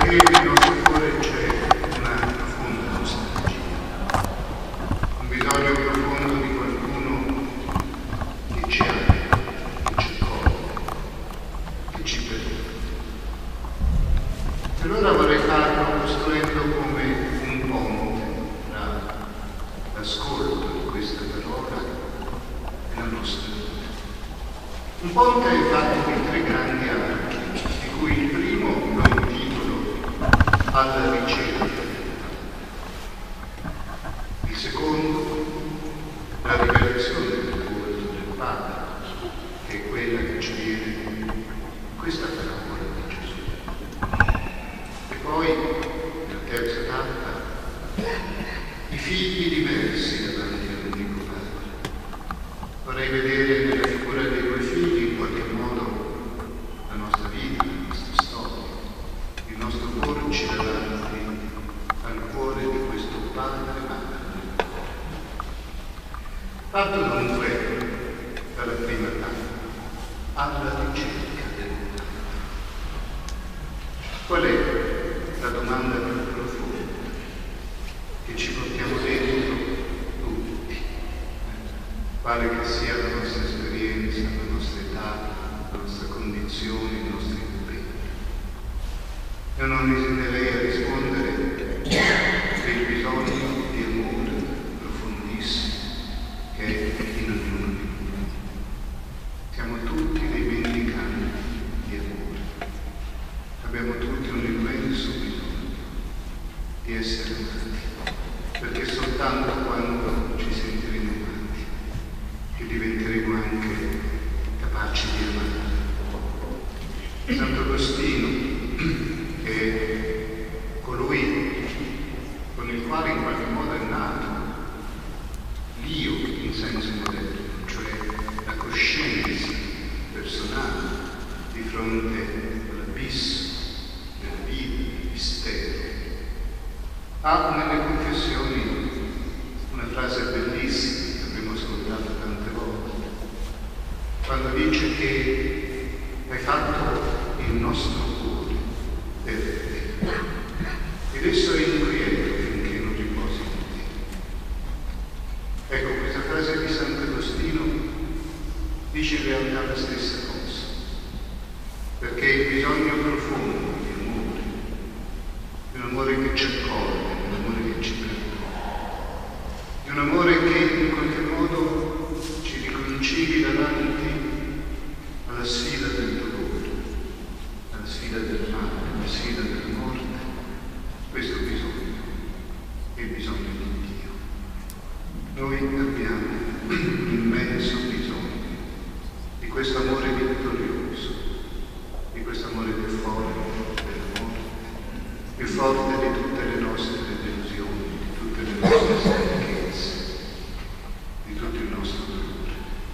perché nel nostro cuore c'è una profonda nostalgia, un bisogno profondo di qualcuno che ci ama, che ci accoglie, che ci perdona. E allora vorrei farlo costruendo come un ponte tra l'ascolto di questa parola e la nostra vita. Un ponte è fatto di 3 grandi archi, di cui il primo ha un titolo: alla ricerca. Il secondo, la rivelazione del volto del Padre, che è quella che ci viene in questa parabola di Gesù. E poi, la terza tappa, i figli diversi davanti all'unico Padre. Vorrei vedere nella figura dei 2 figli in qualche modo la nostra vita, la nostra storia, il nostro porci davanti al cuore di questo Padre e Madre. Parto dunque dalla prima tappa, alla ricerca del Padre. Qual è la domanda più profonda che ci portiamo dentro tutti? Quale che sia la nostra esperienza, la nostra età, la nostra condizione, i nostri impegni. Io non esiterei a rispondere del bisogno di amore profondissimo che è in ognuno di noi. Siamo tutti dei mendicanti di amore. Abbiamo tutti un immenso bisogno di essere amati, perché soltanto quando ci sentiremo amati che diventeremo anche capaci di amare. Sant'Agostino, che è colui con il quale in qualche modo è nato l'io in senso moderno, cioè la coscienza personale di fronte all'abisso della vita, del mistero, ha nelle confessioni una frase bellissima che abbiamo ascoltato tante volte, quando dice che hai fatto il nostro cuore per te ed esso è inquieto finché non riposi in te. Ecco, questa frase di Sant'Agostino dice in realtà la stessa cosa, perché il bisogno profondo di un amore che ci accoglie, un amore che ci perdona, è un amore che in qualche modo ci riconcili davanti alla sfida del dolore, alla sfida del male, alla sfida della morte. Questo bisogno è il bisogno di Dio. Noi abbiamo un immenso bisogno di questo amore vittorioso, di questo amore più forte della morte, più forte di tutte le nostre delusioni, di tutte le nostre stanchezze, di tutto il nostro dolore.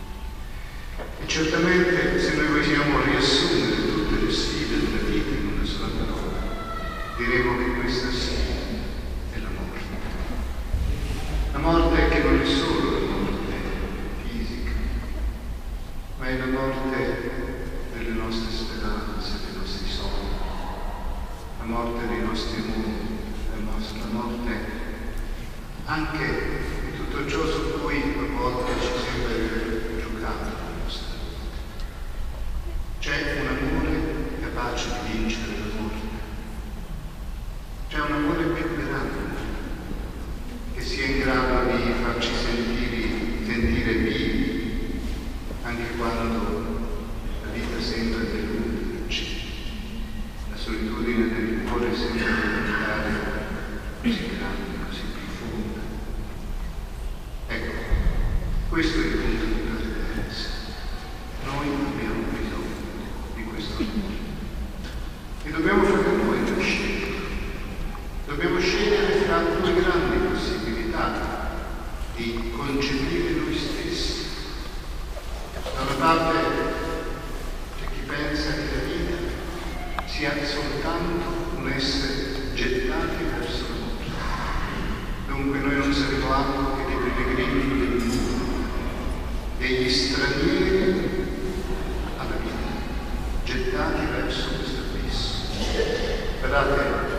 E certamente se noi vogliamo riassumere tutte le sfide della vita in una sola parola, diremo che questa sfida è la morte. La morte che non è solo la morte fisica, ma è la morte delle nostre speranze, dei nostri sogni, la morte dei nostri amori, la morte anche di tutto ciò su cui a volte ci sembra di aver giocato la nostra vita. C'è un amore capace di vincere la morte. C'è un amore più grande che sia in grado di farci sentire vivi anche quando la vita sembra deluderci, la solitudine del cuore sembra diventare così grande, così profonda. Ecco, questo è il punto di partenza. Noi abbiamo bisogno di questo amore e dobbiamo fare noi una scelta. Dobbiamo scegliere tra 2 grandi possibilità di concepire noi stessi. Da una parte c'è chi pensa che la vita sia soltanto un essere gettati verso la morte. Dunque noi non saremo altro che dei pellegrini del mondo, degli stranieri alla vita, gettati verso questo abisso. Guardate,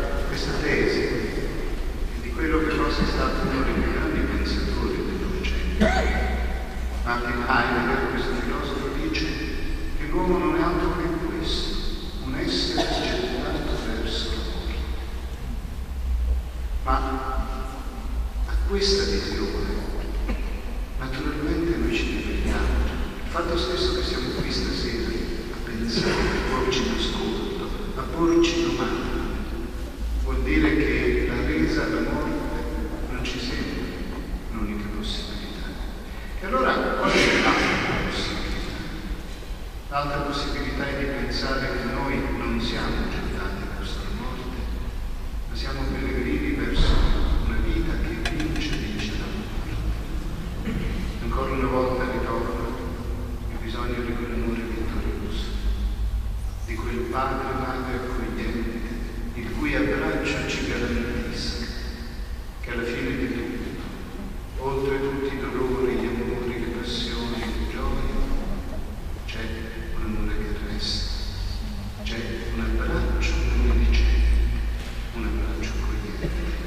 questa visione, naturalmente noi ci riflettiamo. Il fatto stesso che siamo qui stasera a pensare, a porci d'ascolto, a porci domande, vuol dire che la resa alla morte non ci sembra l'unica possibilità. E allora qual è l'altra possibilità? L'altra possibilità è di pensare che noi non siamo gettati verso la morte, ma siamo pellegrini verso una vita che vince la morte. Ancora una volta ritorno il bisogno di quell'amore vittorioso, di quel padre e madre accogliente, il cui abbraccio ci garantisca che alla fine di tutto, oltre tutti i dolori, gli amori, le passioni, le gioie, c'è un amore che resta, c'è un abbraccio benedicente, un abbraccio accogliente.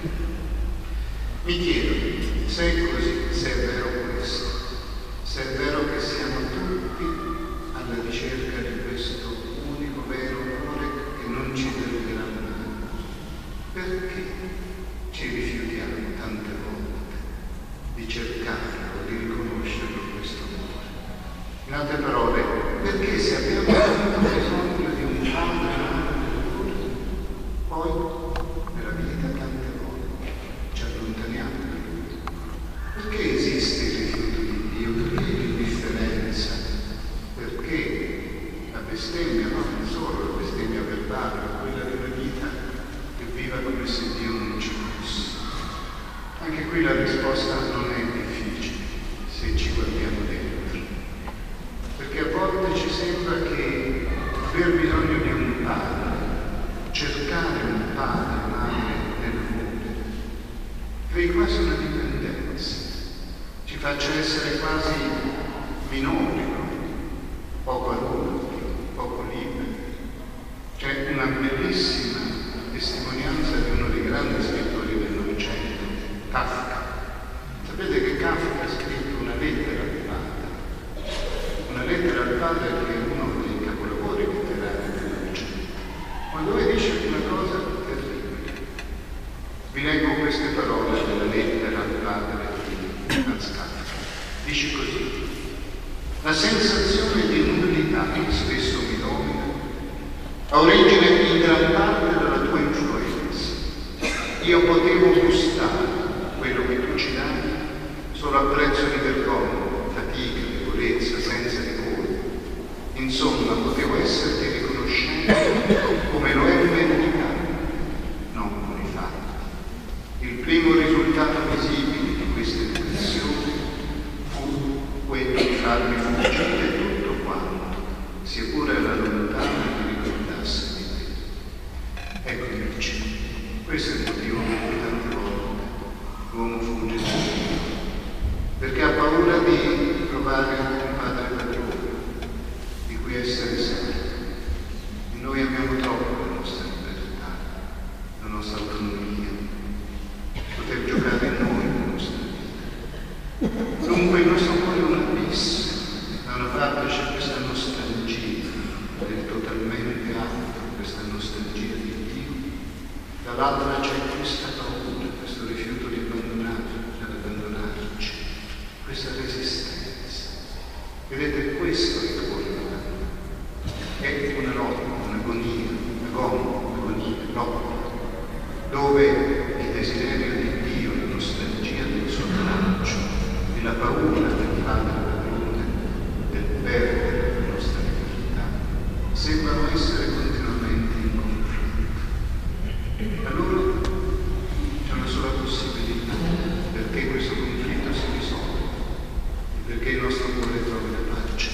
Mi chiedo, se è così, se è vero questo, se è vero che siamo tutti alla ricerca di questo unico vero amore che non ci deluderà mai, perché ci rifiutiamo tante volte di cercarlo, di riconoscerlo questo amore? In altre parole, perché se abbiamo tanto bisogno di un padre amore, poi nella vita tante volte ci allontaniamo da lui? Perché esiste il rifiuto di Dio? Perché l'indifferenza? Perché la bestemmia, no, non solo la bestemmia verbale, ma quella di una vita che viva come se Dio non ci fosse? Anche qui la risposta non è difficile se ci guardiamo dentro, perché a volte ci sembra che aver bisogno di un padre, cercare un padre, madre nell'amore, crei quasi una dipendenza, ci faccia essere quasi minori, no? Poco adulti, poco liberi. C'è una bellissima testimonianza di uno dei grandi scrittori del Novecento, Kafka. Sapete che Kafka ha scritto una lettera al padre. Una lettera al padre che è uno dei capolavori letterari del Novecento. Quando lui dice una cosa terribile. Vi leggo queste parole della lettera al padre di Franz Kafka. Dice così: la sensazione di nullità che spesso mi domina ha origine in gran parte dalla tua influenza. Io potevo gustare quello che tu ci dai solo a prezzo di vergogna, fatica, debolezza, senza ricordo. Insomma, potevo esserti riconoscente come lo è meritato, non con i fatti. Il primo risultato visibile di questa educazione fu quello di farmi fuggire tutto quanto, sia pure alla lontana, mi ricordasse di te. Ecco invece, questo è il motivo per cui tante volte l'uomo fugge da Dio, perché ha paura di trovare un padre padrone, di cui essere servo. E noi abbiamo troppo la nostra libertà, la nostra autonomia, poter giocare in noi la nostra vita. Dunque il nostro cuore è un abisso. Da una parte c'è questa nostalgia del totalmente altro, questa nostalgia di Dio, dall'altra c'è questa paura, questo rifiuto di abbandonarci, questa resistenza. Vedete, questo è il cuore umano. È una lotta, un'agonia, un'agonia, lotta, dove il desiderio di Dio, la nostalgia del suo braccio, e la paura del padre padrone, del perdere la nostra libertà, sembrano essere continuamente in conflitto. Allora c'è una sola possibilità perché questo conflitto si risolva, perché il nostro cuore trovi la pace,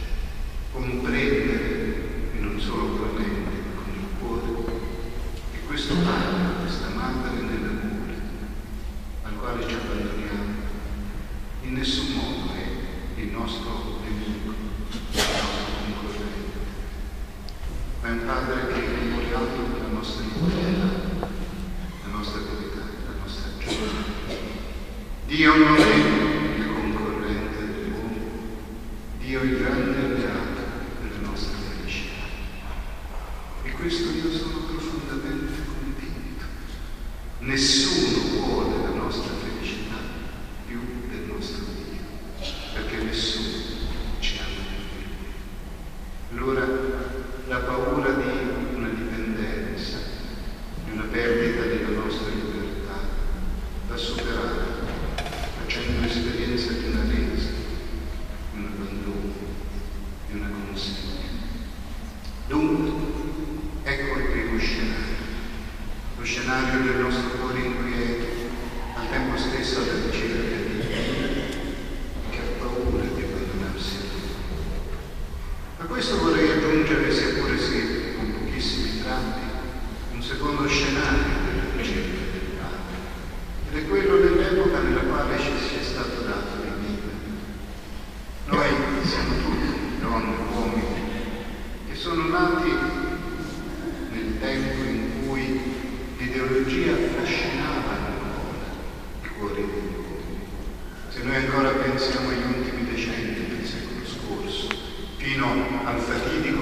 comprendere, e non solo con la mente, ma con il cuore, che questo padre, questa madre nell'amore, al quale ci abbandoniamo, in nessun modo è il nostro nemico, il nostro concorrente, ma è un padre che è molto alto per la nostra libertà, la nostra verità, la nostra gioia. Dio non è il concorrente dell'uomo, Dio è il grande alleato della nostra felicità. E questo io sono profondamente convinto. Nessuno vuole la nostra felicità scenario del nostro cuore inquieto, al tempo stesso alla ricerca di Dio, che ha paura di abbandonarsi a Lui. A questo vorrei aggiungere, sia pure sì, con pochissimi tratti, un secondo scenario della ricerca del Padre, ed è quello dell'epoca nella quale ci sia stato dato di vivere. Noi siamo tutti donne e uomini che sono nati nel tempo in cui l'ideologia affascinava ancora i cuori degli uomini. Se noi ancora pensiamo agli ultimi decenni del secolo scorso, fino al fatidico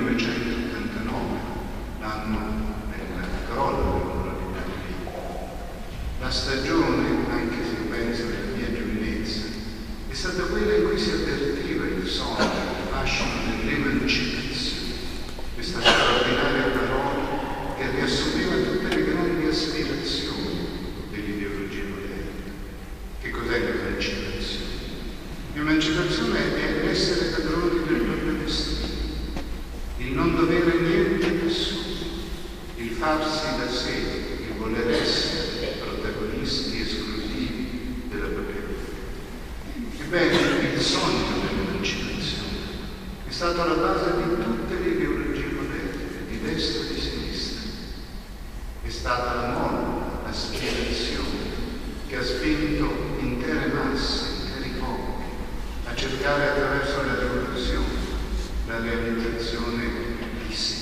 1989, l'anno del crollo della comunità lì, la stagione, anche se penso alla mia giovinezza, è stata quella in cui si avvertiva il sogno, il fascino dell'emancipazione, questa straordinaria parola che riassumeva tutte le grandi aspirazioni dell'ideologia moderna. Che cos'è l'emancipazione? L'emancipazione è l'essere padroni del proprio destino, il non dovere niente a nessuno, il farsi da sé, il voler essere protagonisti esclusivi della propria vita. Ebbene, il sogno dell'emancipazione è stato alla base di tutte le ideologie moderne, di destra e di sinistra. È stata la molla, l'aspirazione che ha spinto intere masse, interi popoli a cercare attraverso la rivoluzione la realizzazione di sé.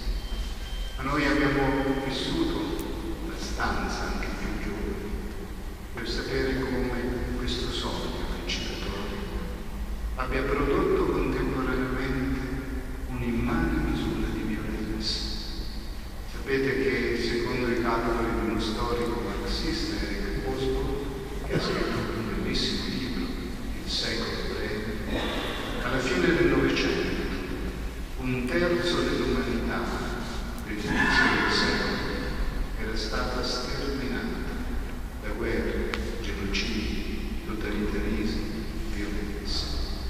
Ma noi abbiamo vissuto abbastanza, anche più giovani, per sapere come questo sogno emancipatorio abbia prodotto contemporaneamente un'immane misura di violenza. Sapete che, secondo i calcoli di uno storico marxista, Eric Hobsbawm, che ha scritto un bellissimo libro, Il secolo breve, alla fine del Novecento, un terzo dell'umanità, all'inizio del secolo, era stata sterminata da guerre, genocidi, totalitarismi, violenza.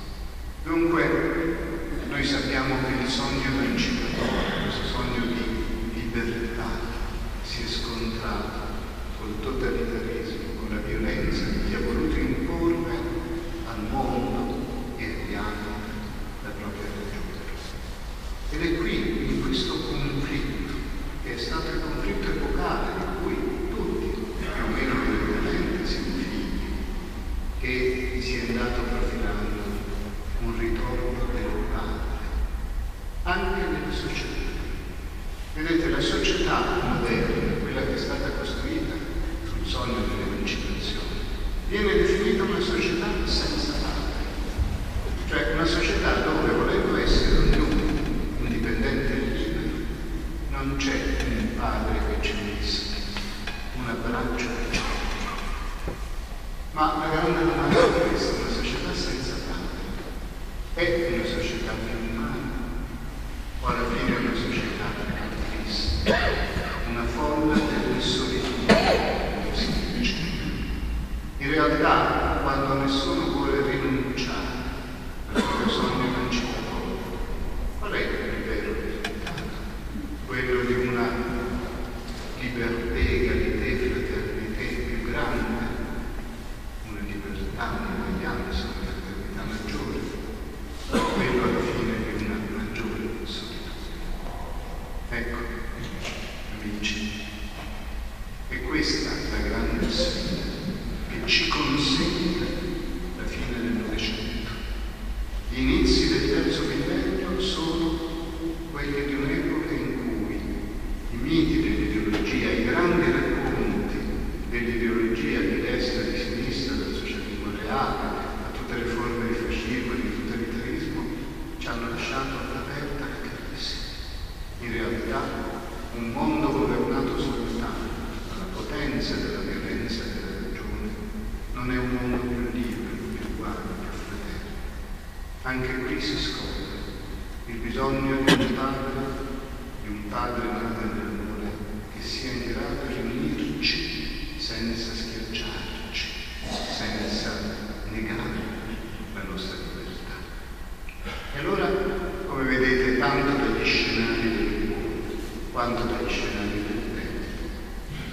Dunque, noi sappiamo che il sogno emancipatorio, questo sogno di libertà, si è scontrato col totalitarismo, con la violenza che ha voluto imporre al mondo e agli altri la propria ragione. Ed è qui, in questo conflitto, che è stato il conflitto epocale, di cui tutti, più o meno direttamente, siamo figli, che si è andato profilando un ritorno del Padre, anche nelle società. Vedete, la società moderna, quella che è stata costruita sul sogno dell'emancipazione, viene definita una società senza padre, cioè una società dove, volendo essere ognuno indipendente e libero, non c'è un padre che ci messa un abbraccio che ci porta. Ma la grande domanda è questa: una società senza padre è una società più umana o alla fine è una società triste, una folla delle solitudini, come si dice? In realtà, quando nessuno vuole rinunciare al proprio sogno emancipatorio, qual è il vero risultato? Quello di una libertà, egalité, fraternité più grande, una libertà nell'uguaglianza, sono una fraternità maggiore, quello alla fine di una maggiore solitudine. Ecco, amici, è questa la grande sfida che ci consegna la fine del Novecento. Gli inizi del terzo millennio sono quelli di un'epoca in cui i miti dell'ideologia, i grandi racconti dell'ideologia di destra e di sinistra, dal socialismo reale a tutte le forme di fascismo e di totalitarismo, ci hanno lasciato all'aperta la crisi. In realtà, un mondo governato soltanto dalla potenza della violenza e della ragione non è un mondo più libero, più uguale, più fraternale. Anche qui si scopre il bisogno di un padre e madre nell'amore che sia in grado di unirci senza schiacciarci, senza negare la nostra libertà. E allora, come vedete, tanto dagli scenari del mondo quanto dagli scenari del tempo,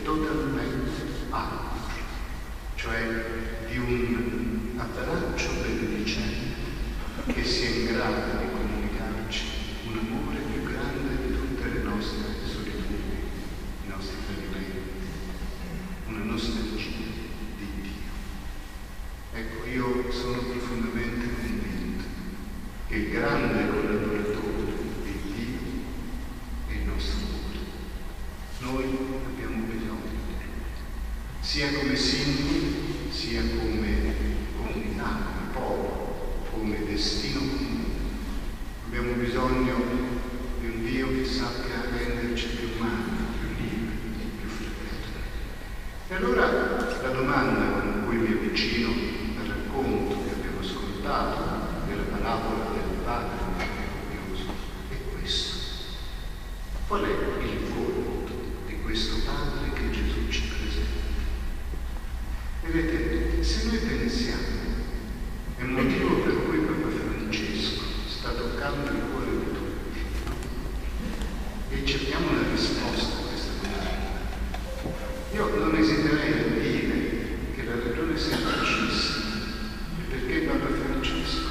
totalmente altro, cioè di un abbraccio benedicente che sia in grado di comunicarci un amore più grande di tutte le nostre solitudini, i nostri tradimenti, una nostalgia di Dio. Ecco, io sono profondamente convinto che il grande collaboratore di Dio è il nostro cuore. Noi abbiamo bisogno di Lui, sia come singoli, sia come comunità, come popolo, come destino comune. Abbiamo bisogno di un Dio che sappia renderci più umani, più liberi, più fraterni. E allora la domanda con cui mi avvicino al racconto che abbiamo ascoltato della parabola del padre meraviglioso è questo. Qual è il volto di questo padre che Gesù ci presenta? Vedete, se noi pensiamo, è il motivo per cui Papa Francesco sta toccando il cuore di tutti, e cerchiamo una risposta a questa domanda. Io non esiterei a dire che la ragione semplicissima è perché Papa Francesco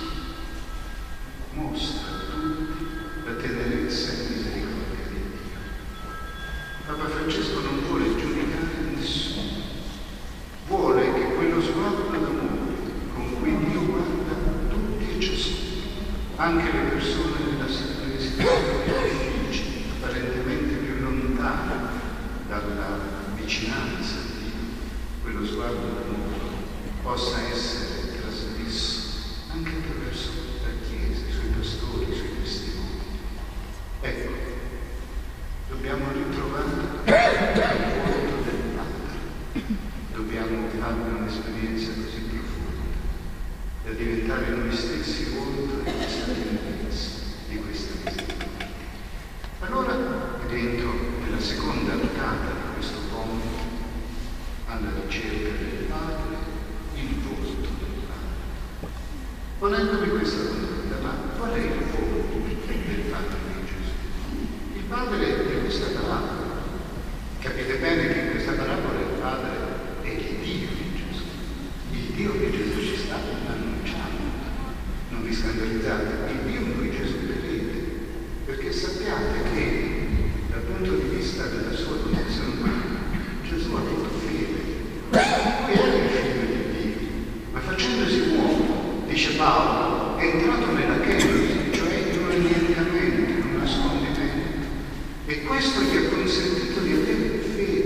mostra a tutti la tenerezza e misericordia di Dio. Papa Francesco non vuole giudicare nessuno, vuole che quello sguardo d'amore con cui Dio guarda tutti e ciascuno, anche le persone nelle situazioni difficili, apparentemente più lontane dalla vicinanza di Dio, quello sguardo d'amore possa essere trasmesso anche attraverso la Chiesa, i suoi pastori, i suoi testimoni. Ecco, dobbiamo ritrovare il volto del Padre, dobbiamo fare un'esperienza così profonda da diventare noi stessi volto di questa tenerezza, di questa misericordia. Allora, dentro nella seconda arcata di questo ponte, alla ricerca del Padre, il volto del Padre. Ponendomi questa domanda, ma qual è il volto del Padre di Gesù? Il Padre di questa parabola. Capite bene che in questa parabola il Padre è il Dio di Gesù. Il Dio che Gesù ci sta annunciando. Non vi scandalizzate, il Dio in cui Gesù crede, perché sappiate che dal punto di vista della sua condizione umana Gesù ha avuto fede. Lui era il figlio di Dio, ma facendosi uomo, dice Paolo, è entrato nella kenosi, cioè in un annientamento, in un nascondimento. E questo gli ha consentito di avere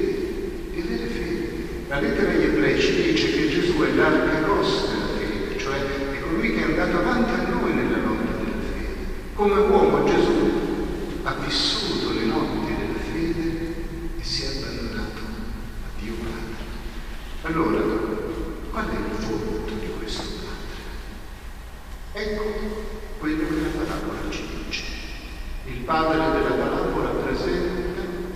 fede. La lettera agli Ebrei ci dice che Gesù è l'arcagos della fede, cioè è colui che è andato avanti a noi nella lotta della fede. Come uomo Gesù ha vissuto le notti della fede e si è abbandonato a Dio Padre. Allora, qual è il volto di questo Padre? Ecco quello che la parabola ci dice. Il Padre della parabola presenta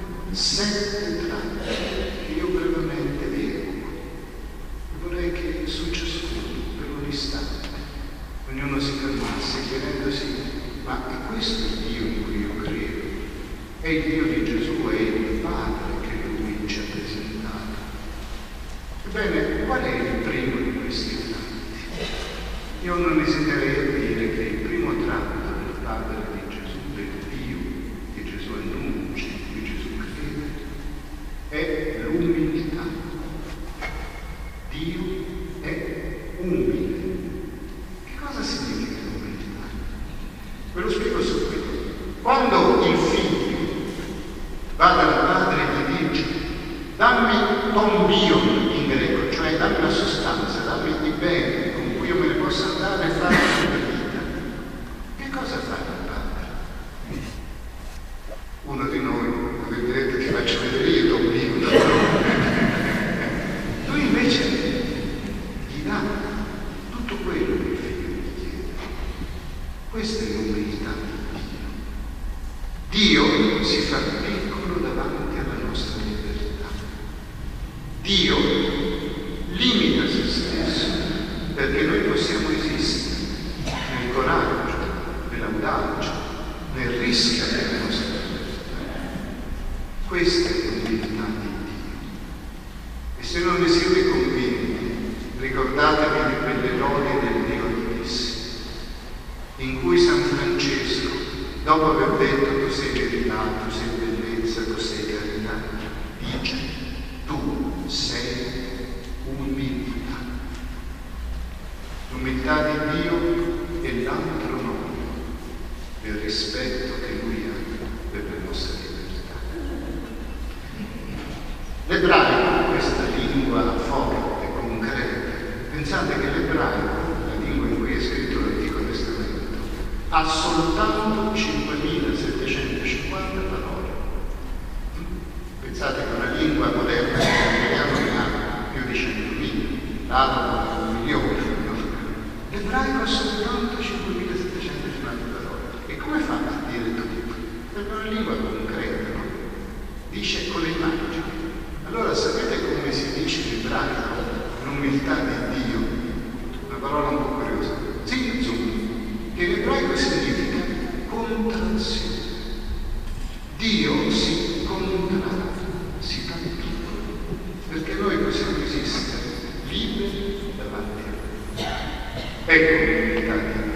7 tratti che io brevemente vi evoco. E vorrei che su ciascuno, per un istante, ognuno si fermasse chiedendosi: ma è questo il Dio in cui io credo? È il Dio di Gesù, è il Padre che Lui ci ha presentato. Ebbene, qual è il primo di questi tratti? Io non esiterei a dire che il primo tratto del Padre di Gesù, del Dio che Gesù annuncia, in cui Gesù crede, è l'umiltà. Dio è umile. Che cosa significa l'umiltà? Ve lo spiego subito. Quando il figlio va dal padre e gli dice: dammi ton bion in greco, cioè dammi la sostanza, dammi i beni con cui io me ne possa andare e fare la vita, che cosa fa il padre? Uno di noi, vedrete che faccio vedere io ton bion. Lui invece gli dà tutto quello che il figlio gli chiede. Questa è l'umiltà di Dio. Dio si fa piccolo davanti alla nostra libertà. Dio limita se stesso perché noi possiamo esistere nel coraggio, nell'audacia, nel rischio della nostra libertà. Questa è l'umiltà di Dio. ha detto tu sei verità, tu sei bellezza, tu sei carità. Dice tu sei umiltà. L'umiltà di Dio è l'altro nome del rispetto che Lui ha per le nostre libertà. L'ebraico, questa lingua forte, concreta, pensate che l'ebraico, la lingua in cui è scritto l'Antico Testamento, ha soltanto 5.750 parole. Pensate che una lingua moderna ne ha più di 100.000, l'arabo ha 1 milione. L'ebraico ha soltanto 5.750 parole. E come fa a dire tutto? Perché è una lingua concreta, no? Dice con le immagini. Allora sapete come si dice in ebraico l'umiltà di Dio? Una parola un po' curiosa. Zinzum, che in ebraico significa contrazione. Dio si contrae, si fa piccolo, perché noi possiamo esistere liberi davanti a Lui. Ecco l'umiltà di Dio,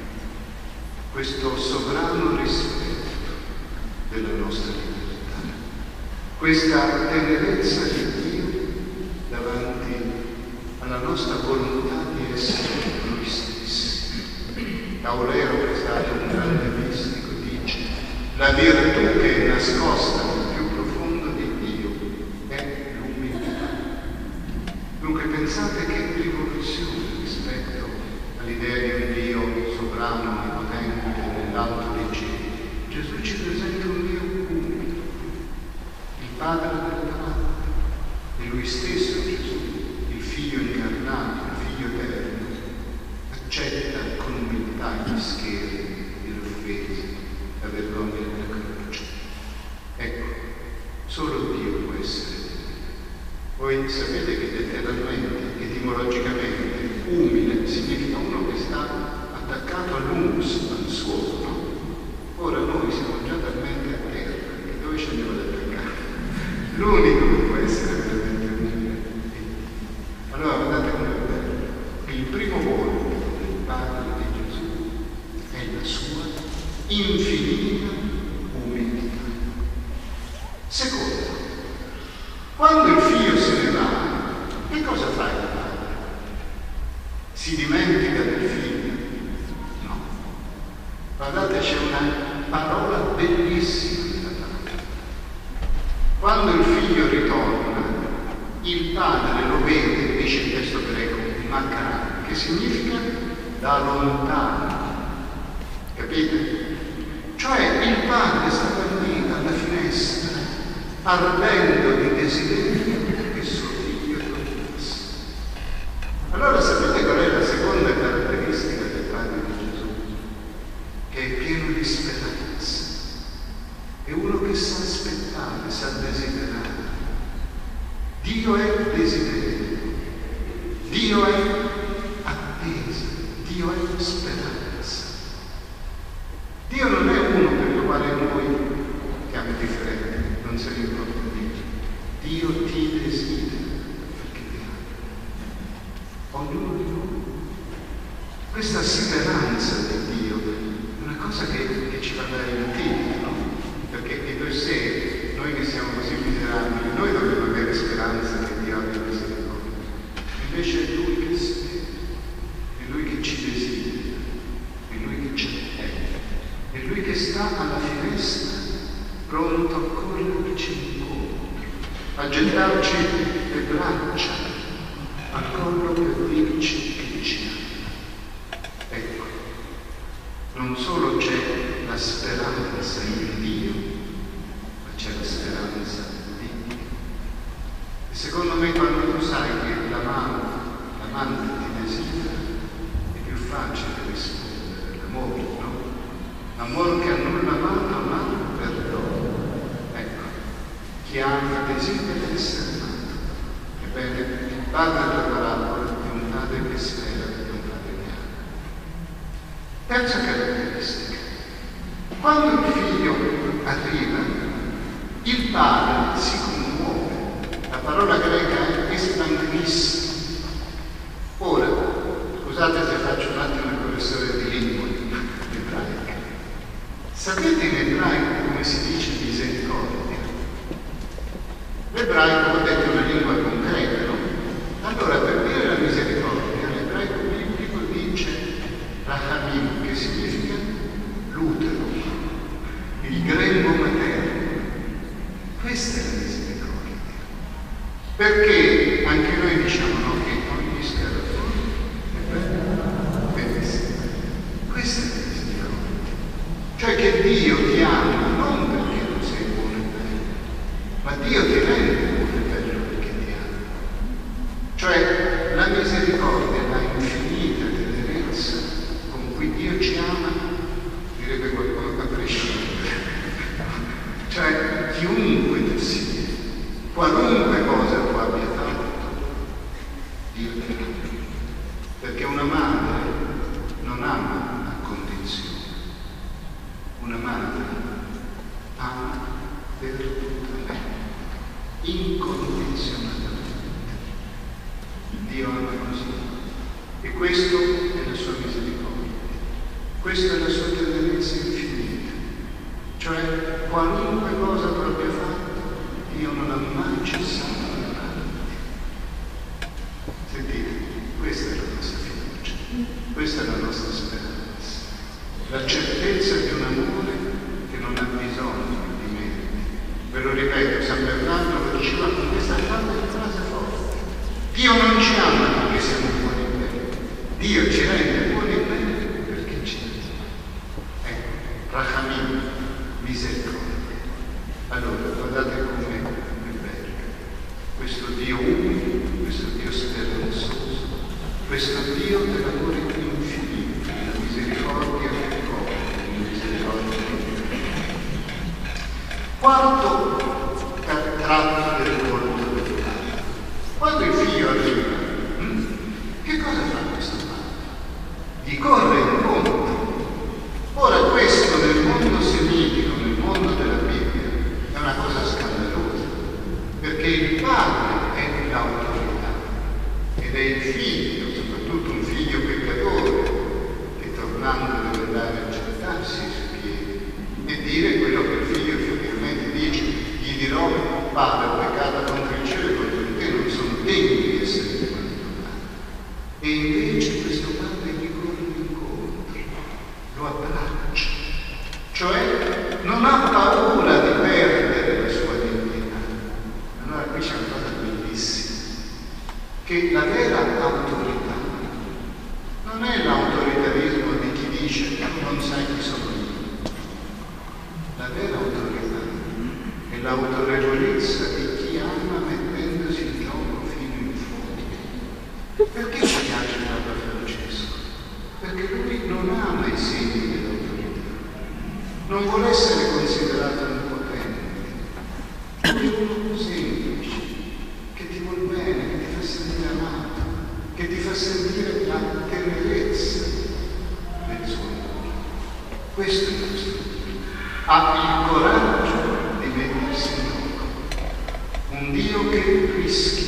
questo sovrano rispetto della nostra libertà, questa tenerezza di Dio davanti alla nostra volontà di essere noi stessi. Aurelio, che è stato un grande mistico, dice: la virtù che è nascosta nel più profondo di Dio è l'umiltà. Dunque pensate che rivoluzione rispetto all'idea di un Dio sovrano, onnipotente, nell'alto dei cieli. Gesù ci presenta un Dio umile, il Padre delle parole, e Lui stesso, Gesù, il Figlio incarnato, il Figlio eterno, accetta con umiltà gli scheri, le offese, la vergogna della croce. Ecco, solo Dio può essere. Voi sapete che letteralmente, etimologicamente, umile significa uno che sta attaccato all'humus, al suolo, no? Ora noi siamo già talmente a terra, che dove ci andiamo ad attaccare? L'unico che può essere veramente umile è Dio. Allora guardate come è bello. Il primo volto del Padre di Gesù è la sua infinita umiltà. Secondo, quando il Figlio se ne va, che cosa fa il Padre? Si dimentica del Figlio? No. Guardate, c'è una parola bellissima della Padre. Quando il Figlio ritorna, il Padre lo vede, dice il testo greco, makara, che significa da lontano. Capite? Cioè il Padre stava lì alla finestra, ardendo di desiderio che suo Figlio tornasse. Allora sapete qual è la seconda caratteristica del Padre di Gesù? Che è pieno di speranza. È uno che sa aspettare, sa desiderare. Dio è desiderio, Dio è attesa, Dio è speranza. Dio non è uno per il quale noi, che è differente, non se ne importa Dio. Dio ti desidera perché ti ama. Ognuno di noi. Questa speranza di Dio è una cosa che ci fa dare il tempo, no? Perché di per sé, noi che siamo così miserabili, noi dobbiamo avere speranza che Dio abbia misericordia. Invece è Lui che spera, è Lui che ci desidera, è Lui che ci attende, è Lui che sta alla finestra pronto a correrci incontro, a gettarci le braccia al collo per dirci che ci ama. Ecco, non solo c'è la speranza in Dio, ma c'è la speranza in Dio. E secondo me quando tu sai che l'amante ti desidera, è più facile rispondere, l'amore, no? Amore che a nulla amato, ma perdono. Ecco, chi ama desidera essere amato. Ebbene, il Padre della parabola è un padre che spera di un padre che ama. Terza caratteristica. Quando il Figlio arriva, il Padre si commuove. La parola greca è espangnis. Ora, scusate se faccio un attimo il professore di lingua ebraica. Sapete in ebraico come si dice misericordia? L'ebraico, ho detto, è una lingua concreta, no? Allora, per dire la misericordia, l'ebraico biblico dice Rahamim, che significa l'utero, il grembo materno. Questa è la misericordia. Perché anche noi diciamo, no, che ogni scarafone è benissimo. Questa è la misericordia. Cioè che Dio ti ama non perché tu sei buono e bello, ma Dio ti rende buono e bello perché ti ama. Cioè la misericordia, la infinita tenerezza con cui Dio ci ama, direbbe qualcuno a prescindere. Cioè chiunque tu sia, qualunque cosa tu abbia fatto, Dio ti ama. Perché una madre non ama a condizioni. Una madre ama perdutamente, incondizionatamente. Dio ama così. E questo è la sua misericordia. Questa è la sua tenerezza infinita. Cioè, qualunque cosa tu abbia fatto, Dio non ha mai cessato di amarti. Sentite, questa è la nostra fiducia, questa è la nostra speranza. La certezza di un amore che non ha bisogno di meriti. Ve lo ripeto, San Bernardo lo diceva con questa frase forte. Dio non ci ama perché siamo buoni e belli. Dio ci rende buoni e belli perché ci ama. Ecco, Rahamim, misericordia. Allora, guardate come è bello. Questo Dio umile, questo Dio speranzoso, questo Dio dell'amore infinito, della misericordia che copre, della misericordia che quarto tratto del volto del padre. Quando il figlio arriva, che cosa fa questo padre? Gli corre incontro. Ora questo nel mondo semitico, nel mondo della Bibbia, è una cosa scandalosa, perché il padre è l'autorità ed è il figlio, soprattutto un figlio peccatore, che tornando deve andare a gettarsi sui piedi e dire quello che il figlio effettivamente dice. Gli dirò, padre, ho peccato contro il cielo e contro di te, non sono degno di essere chiamato tuo padre. E invece questo padre gli corre incontro, lo abbraccia, cioè non ha paura di perdere la sua dignità. Allora qui c'è una cosa bellissima, che la vera autorità non è l'autoritarismo di chi dice tu non sai chi sono io. La vera autorità è l'autorevolezza di chi ama mettendosi in gioco fino in fondo. Perché ci piace Papa Francesco? Perché lui non ama i segni dell'autorità, non vuole essere considerato un potente, è uno semplice, che ti vuol bene, che ti fa sentire amato, che ti fa sentire la tenerezza del suo amore. Questo è il nostro Dio. Ha il coraggio di mettersi in gioco. Un Dio che rischia.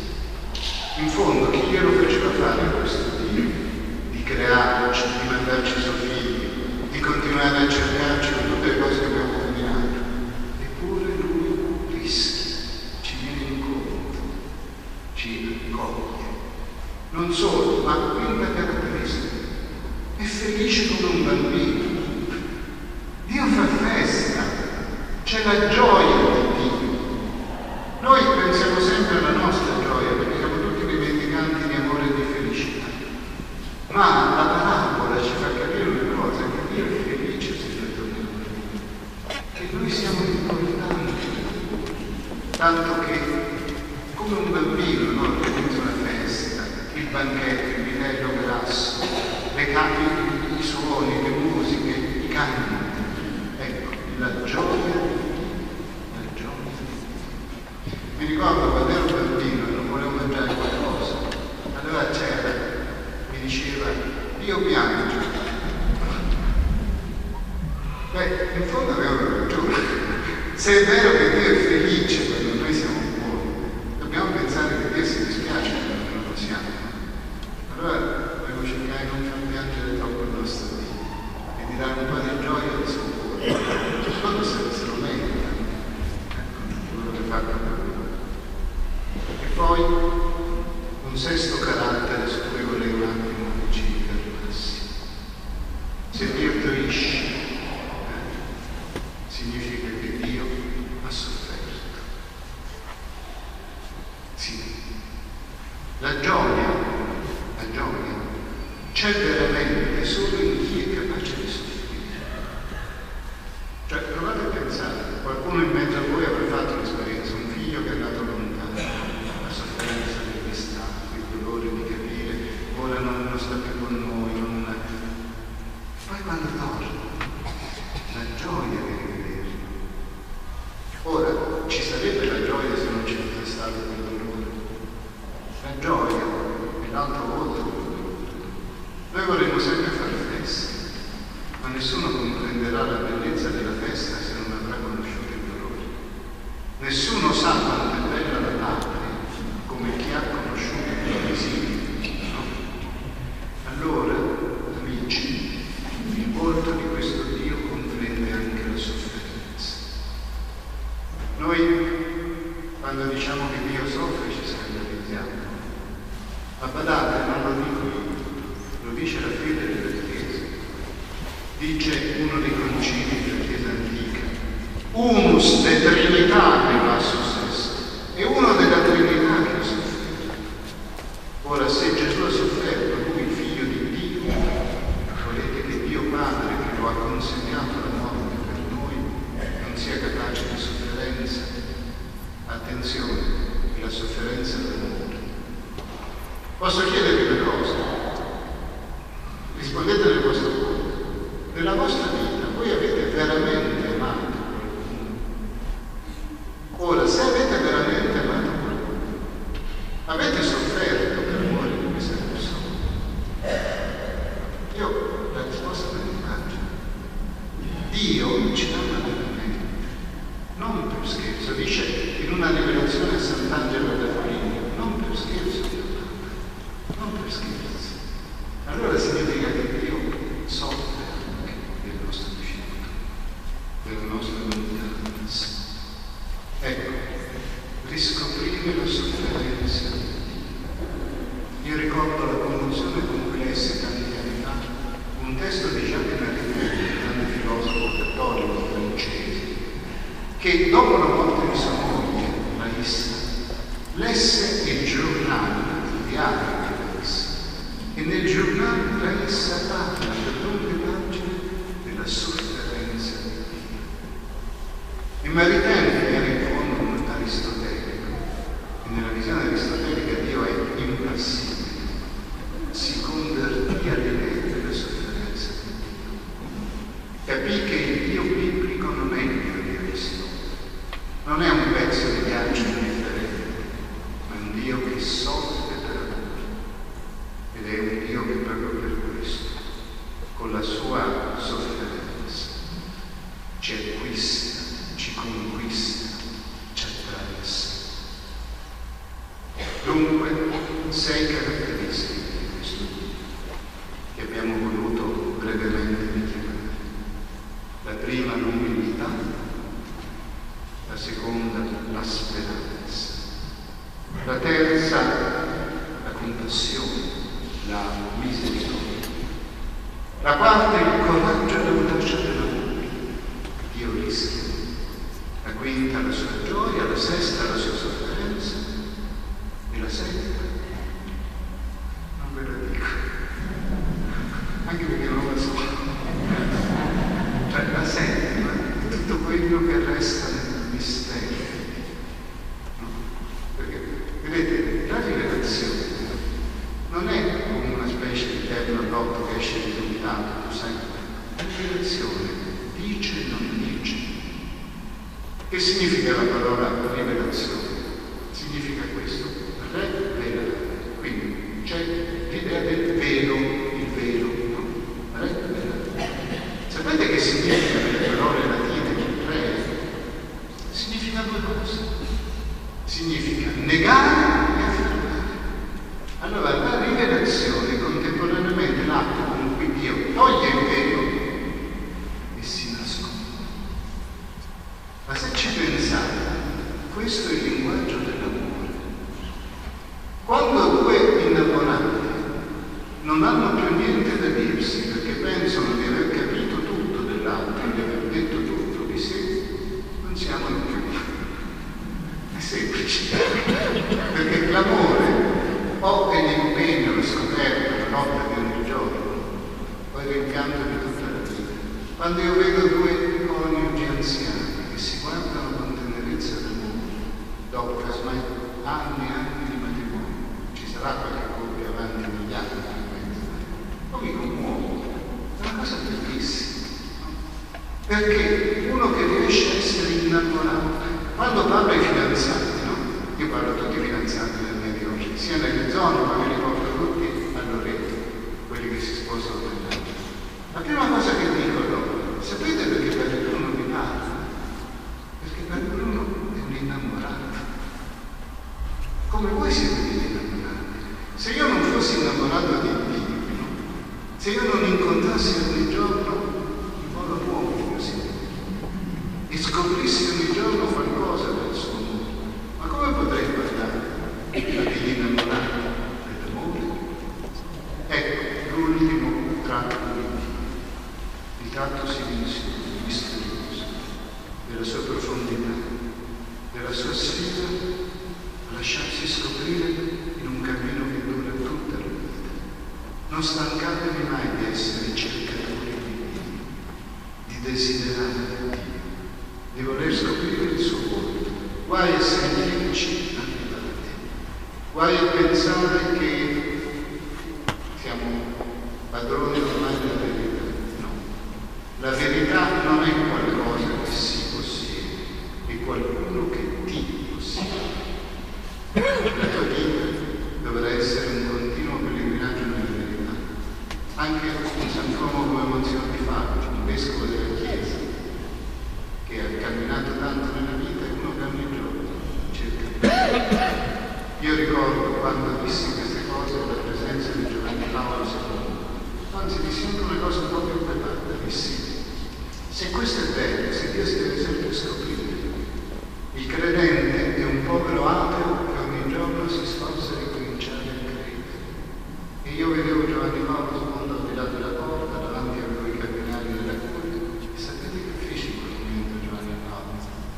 In fondo, chi glielo faceva fare a questo Dio? Di crearci, di mandarci suo figlio, di continuare a cercarci con tutte le cose che abbiamo combinato. Eppure lui rischia, ci viene incontro, ci accoglie. Non solo, ma quinta caratteristica, è felice come un bambino. Dio fa festa, c'è la gioia di Dio. Noi pensiamo sempre alla nostra gioia, perché siamo tutti dimenticanti di amore e di felicità. Ma la parabola ci fa capire una cosa, che Dio è felice se noi torniamo a Lui. Che noi siamo importanti. Tanto che, come un bambino, no? Organizza una festa, il banchetto, il vitello grasso, le capi, i suoni, le musiche, i canti. Ecco, la gioia. Mi ricordo quando ero bambino e non volevo mangiare qualcosa, allora c'era, mi diceva, Dio piange. Beh, in fondo avevo ragione. Se è vero che Dio è felice quando noi siamo buoni, dobbiamo pensare che Dio si dispiace quando non lo siamo. Allora dobbiamo cercare di non far piangere troppo il nostro Dio e di dare un po' di gioia al suo cuore. fatto per noi. E poi un sesto carattere su cui vorrei un attimo che ci fermassi. Se Dio gioisce, significa che Dio ha sofferto. Sì. La gioia c'è veramente solo in chi è capace di soffrire. Cioè, provate a pensare, qualcuno in mezzo a voi avrà fatto l'esperienza, un figlio che è andato lontano, la sofferenza del distacco, il dolore di capire, ora non sta più con noi, poi quando torna, la gioia di rivederlo. Ora, ci sarebbe la gioia se non ci fosse stato quel dolore. La gioia è l'altro volto del dolore. Noi vorremmo sempre fare festa, ma nessuno comprenderà la bellezza della festa se non avrà conosciuto il dolore. Nessuno sa quanto è bella la patria come chi ha conosciuto il esilio, no? Allora, amici, il volto di questo Dio comprende anche la sofferenza. Noi, quando diciamo che Dio soffre, ci scandalizziamo. Ma badate, non lo dico io. Lo dice la fede della Chiesa, dice uno dei concili della Chiesa antica, unus de Trinitatis est, è uno della Trinità che ha sofferto. Ora, se Gesù ha sofferto, lui figlio di Dio, volete che Dio Padre, che lo ha consegnato alla morte per noi, non sia capace di sofferenza? Attenzione, la sofferenza dell'amore. Posso chiedervi una cosa? Rispondete nel vostro cuore. Nella vostra vita voi avete veramente amato qualcuno? Ora, se avete veramente amato qualcuno, avete sofferto per amore di questa persona? Io la risposta me l'immagino. Dio ci ama veramente, non per scherzo. Dice in una rivelazione a Sant'Angelo da Foligno, non per scherzo Dio ama, non per scherzo. Allora significa che Dio soffre anche del nostro rifiuto, della nostra lontananza. Ecco, riscoprire la sofferenza di Dio. Io ricordo la commozione con cui lesse tanti anni fa un testo di Jacques Maritain, il grande filosofo cattolico francese, che dopo la morte di sua moglie, Marissa, lesse il giornale, il diario, e nel giornale Raissa parla per lunghe pagine della sofferenza di Dio. E Maritain era in fondo un aristotelico, e nella visione aristotelica Dio è impassibile, si convertì all'idea della sofferenza di Dio. Capì che il Dio biblico non è il Dio di Aristotele, non è un pezzo di ghiaccio indifferente, ma è un Dio che soffre per amore. Ed è un Dio che proprio per questo, con la sua sofferenza, ci acquista, ci conquista, ci attraversa. Dunque, 6 caratteristiche di questo Dio che abbiamo voluto brevemente richiamare. La prima, l'umiltà; la seconda, la speranza; la terza, la compassione, la misericordia; la quarta, il coraggio dell'audacia dell'amore, Dio rischia; la quinta, la sua gioia; la sesta, la sua sofferenza; e la settima, non ve la dico, anche perché non la so, cioè la settima, tutto quello che resta nel mistero, no? Perché, vedete, la rivelazione non è come una specie di terno che esce risultato, tu sai. La rivelazione dice e non dice. Che significa la parola rivelazione? Significa questo: revela. Quindi c'è l'idea del velo, il velo, no? Revela. Sapete che significa nelle parole latine re? Significa due cose. Significa negare e affermare. Allora la rivelazione è contemporaneamente l'atto con cui Dio toglie il velo e si nasconde. Ma se ci pensate, questo è il linguaggio dell'amore. Quando due innamorati non hanno più niente da dirsi perché pensano di aver capito tutto dell'altro, di aver detto tutto di sé, non si amano più. È semplice. Perché l'amore o è l'impegno, la scoperta, la notte di ogni giorno, o è il rimpianto di tutta la vita. Quando io vedo due coniugi anziani che si guardano con tenerezza d'amore, dopo casomai anni e anni di matrimonio, ci sarà qualche coppia avanti negli anni, poi mi commuovo. È una cosa bellissima. Perché uno che riesce a essere innamorato, quando parlo ai fidanzati, no? Io parlo a tutti i fidanzati del mio di oggi, sia nelle zone, ma me li porto tutti all'orecchio, quelli che si sposano nell'anno. La prima cosa che dico loro, sapete perché per Bruno mi parla? Perché per Bruno è un innamorato. Come voi siete innamorati. Se io non fossi innamorato di Dio, no? Se io non incontrassi ogni giorno in modo nuovo così, e scoprissi ogni giorno qualcosa del suo mondo, ma come potrei parlare degli innamorati dell'amore? Ecco l'ultimo tratto di Dio, il tratto silenzioso, misterioso, della sua profondità, della sua sfida a lasciarsi scoprire in un cammino che dura tutta la vita. Non stancatevi mai di essere cercatori di Dio, di desiderare Dio, di voler scoprire il suo volto. Guai a sentirci arrivati, guai a pensare che siamo padroni ormai della verità. No, la verità non è qualcosa che si possiede, è qualcuno che ti possiede. La tua vita dovrà essere un continuo pellegrinaggio nella verità. Anche un sant'uomo come Monsignor Di Fabio, un vescovo della Chiesa, che ha camminato tanto nella vita, e uno che ogni giorno cerca. Io ricordo quando dissi queste cose alla presenza di Giovanni Paolo II, anzi dissi anche una cosa un po' più privata, dissi: se questo è vero, se Dio si deve sempre scoprire, il credente è un povero ateo che ogni giorno si sforza di cominciare a credere. E io vedevo Giovanni Paolo II al di là della porta, davanti a quei cardinali della curia, e sapete che fece in quel momento Giovanni Paolo?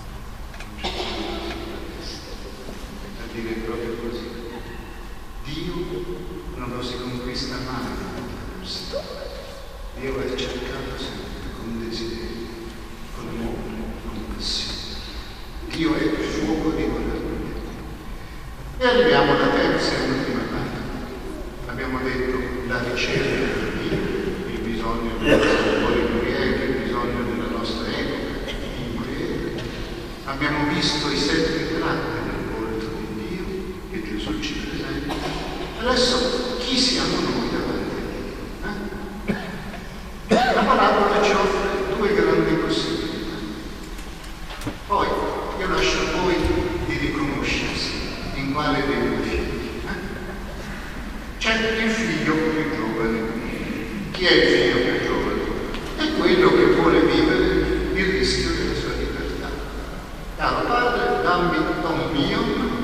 A dire proprio così: Dio non lo si conquista mai con tanta persona. Dio è cercato sempre con desiderio, con amore, con passione. Dio è il fuoco di quella vita. E arriviamo alla terza e ultima parte. Abbiamo detto la ricerca di Dio, il bisogno del nostro cuore inquieta, il bisogno della nostra epoca inquieta. Abbiamo visto i 7 tratti del volto di Dio che Gesù ci presenta. Adesso chi siamo noi davanti a Dio? La parabola ci offre 2 grandi possibilità. Poi io lascio a voi di riconoscersi in quale dei 2 figli. C'è il figlio più giovane. Chi è il figlio più giovane? È quello che vuole vivere il rischio della sua libertà. Caro padre, dammi don mio,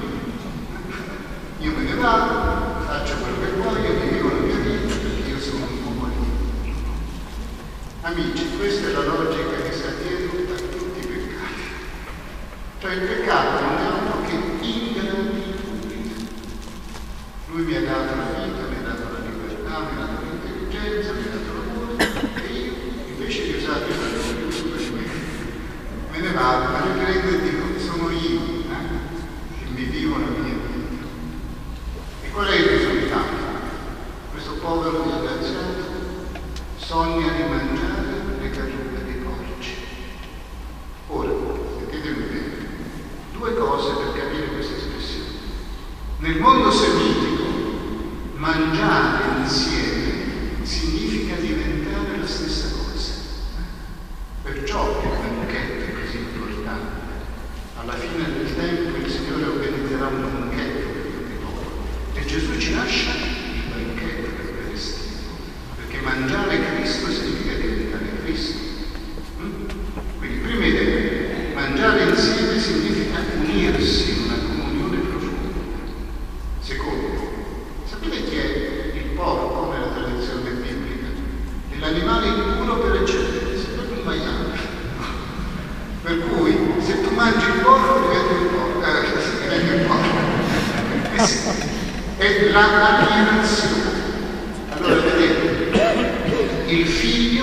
io me ne vado, faccio quello che voglio, mi vivo la mia vita perché io sono un uomo libero. Amici, questa è la logica che sta dietro a tutti i peccati. Cioè il peccato non è altro che ingratitudine. Lui mi ha dato la vita, mi ha dato la libertà, mi ha dato l'intelligenza, mi ha dato l'amore, e io invece di usare il valore me ne vado, me ne prendo e dico: sono io che mi vivo la mia vita. E qual è il risultato? Questo povero disgraziato sogna di mangiare le carrupe dei porci. Ora, sentitemi bene, 2 cose per capire questa espressione. Nel mondo semitico, mangiare insieme significa diventare la stessa cosa. Perciò il banchetto è così importante. Alla fine del tempo il Signore organizzerà un banchetto per tutti i popoli. E Gesù ci lascia il banchetto per l'Eucaristia. Perché mangiare Cristo significa diventare Cristo. Quindi, prima idea, mangiare insieme significa unirsi Per cui se tu mangi il porco diventi un porco, diventi un porco. Sì. È l'alienazione. Allora vedete, il figlio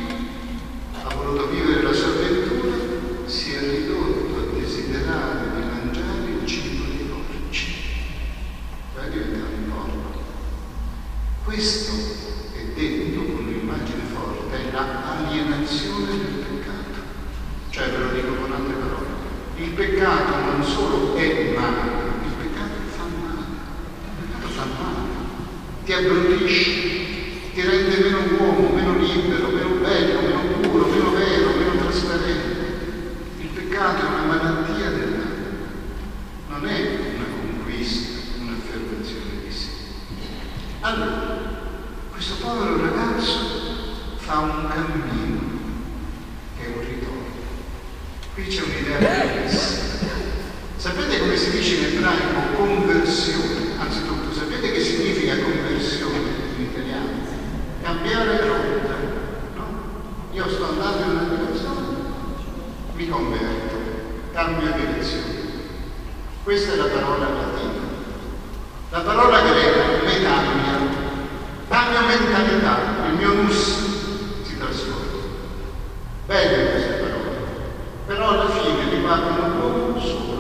ha voluto vivere la sua avventura, si è ridotto a desiderare di mangiare il cibo dei porci, cioè diventare un porco. Questo è detto con un'immagine forte, è l'alienazione del peccato. Cioè, ve lo dico con altre parole, il peccato non solo è male, il peccato fa male. Il peccato fa male, ti abbrutisce, ti rende meno uomo, meno libero, meno bello, meno puro, meno vero, meno trasparente. Il peccato è una malattia dell'anima, non è una conquista, un'affermazione di sé. Allora, questo povero ragazzo fa un cammino che è un ritorno. Qui c'è un'idea bellissima. Sapete come si dice in ebraico conversione? Anzitutto, sapete che significa conversione in italiano? Cambiare rotta, no? Io sto andando in una direzione, mi converto, cambio direzione. Questa è la parola latina. La parola greca, metamia, cambio mentalità, il mio nus si trasforma. Belle queste parole, però alla fine riguardano l'uomo solo.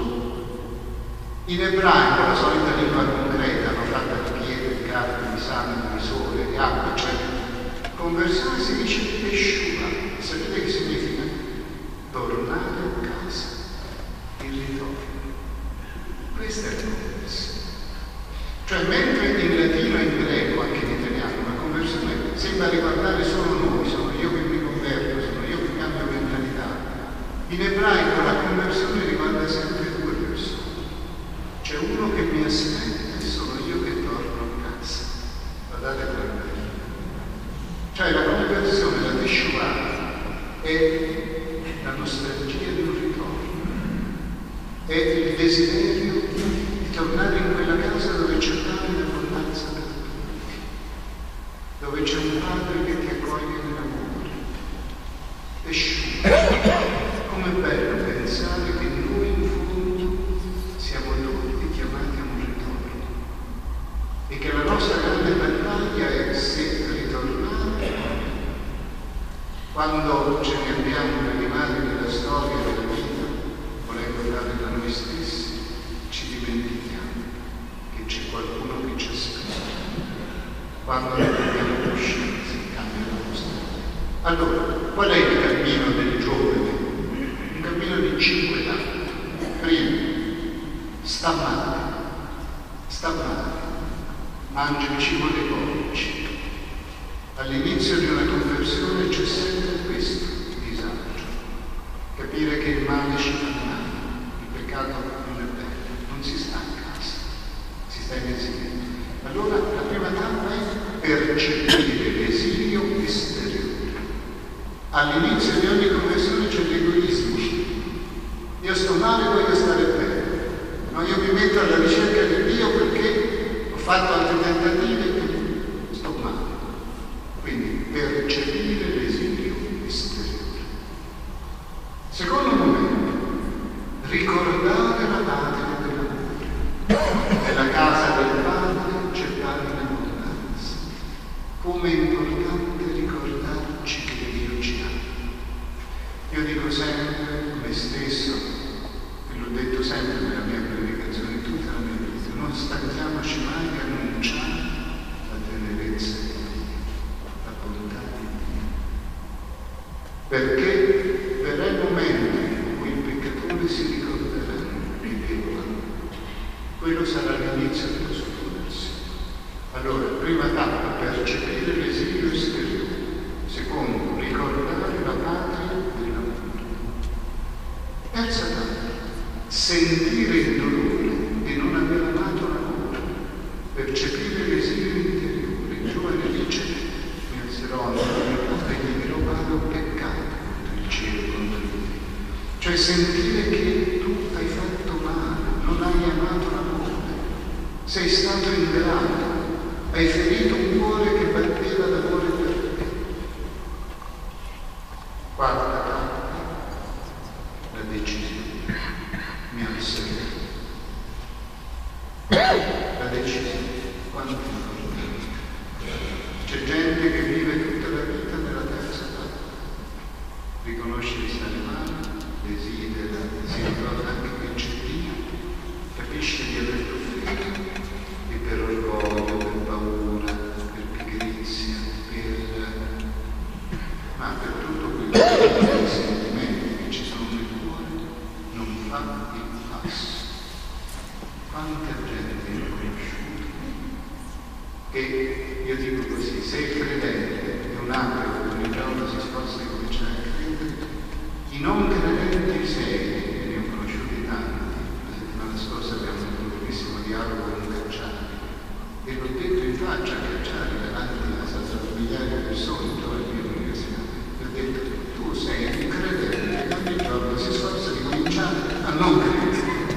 In ebraico, la solita lingua concreta, hanno fatta di pietre, carne, di sangue, di sole, di acqua, cioè conversione si dice teshuva. Sapete che significa? Tornare a casa, il ritorno. Questa è la conversione. Cioè, mentre in latino e in greco, anche in italiano, la conversione sembra riguardare solo noi, sono io che mi converto, sono io che cambio mentalità. In ebraico la conversione riguarda sempre due persone. C'è uno che mi aspetta e sono io che torno a casa. Guardate come è bello. Cioè la conversione, la teshuva, è la nostalgia di un ritorno. È il desiderio di tornare in quella casa dove c'è pane in abbondanza per tutti, dove c'è un padre che ti accoglie nell'amore. Teshuva. Com'è bello pensare che noi in fondo siamo tutti chiamati a un ritorno e che la nostra grande battaglia è se ritornare quando ce ne abbiamo animati nella storia della vita, volendo dare da noi stessi, ci dimentichiamo che c'è qualcuno che ci aspetta. Quando ne prendiamo coscienza, cambia la nostra vita. Allora, qual è il cammino del giovane? Un cammino di 5 anni. Primo, sta male, mangia il cibo dei porci. All'inizio di una conversione c'è sempre questo disagio, capire che il male ci fa male, il peccato non è bello, non si sta a casa, si sta in esilio. Allora la prima tappa è percepire l'esilio esteriore. All'inizio di ogni conversione c'è l'egoismo. Io sto male, voglio stare bene. No, io mi metto alla ricerca di Dio perché ho fatto altre tentative e sto male. Quindi percepire l'esilio esteriore. Secondo momento, ricordare la patria dell'amore. Nella casa del Padre c'è pane in abbondanza. Come è importante ricordarci che Dio ci ama. Io dico sempre a me stesso, e l'ho detto sempre nella mia predicazione, tutta la mia vita, non stanchiamoci mai di annunciare la tenerezza di Dio, la bontà di Dio. Perché verrà il momento in cui il peccatore si ricorderà che Dio ama. Quello sarà l'inizio della sua conversione. Allora, prima tappa, percepire l'esilio esteriore. Secondo, ricordare la patria dell'amore. Terza tappa, sentire il dolore di non aver amato l'amore, percepire l'esilio interiore. Il giovane dice: mi alzerò alla mia porta e gli dirò: vado peccato contro il cielo e contro il Dio. Cioè sentire che tu hai fatto male, non hai amato l'amore, sei stato ingrato, hai ferito un cuore che batteva d'amore per te. Quarta tappa, decisione, mi alzerò. La decisione, quanto importante. C'è gente che vive tutta la vita nella terza parte, riconosce di stare male, desidera, si ricorda anche che c'è Dio, capisce di aver sofferto, e per orgoglio, per paura, per pigrizia, ma per tutto quello che sentimenti che ci sono nel cuore, non fa il passo. Quanta gente è conosciuta. E io dico così, se il credente è un altro che ogni giorno si sforza di cominciare a credere, i non credenti seri, ne ho conosciuti tanti. La settimana scorsa abbiamo avuto un bellissimo dialogo con un Cacciari, e l'ho detto in faccia a Cacciari davanti a migliaia di persone intorno alla mia università. Gli ho detto, tu sei un credente che ogni giorno si sforza di cominciare a non credere.